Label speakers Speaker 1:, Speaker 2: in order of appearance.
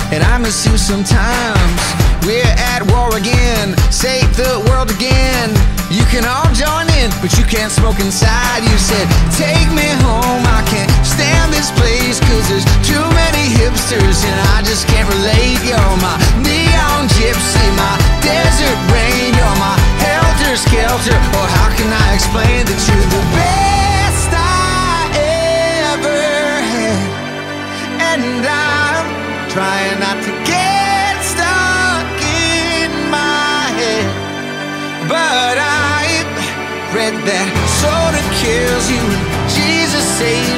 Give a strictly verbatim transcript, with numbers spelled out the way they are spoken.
Speaker 1: and I miss you sometimes. We're at war again, save the world again. You can all join in, but you can't smoke inside. You said, take me home, I can't stand this place, cause there's too many hipsters and I just can't relate. You're my neon gypsy, my desert rain. You're my helter-skelter, or how can I explain that you're the best I ever had? And I'm trying not to get stuck in my head, but I've read that soda kills you and Jesus saves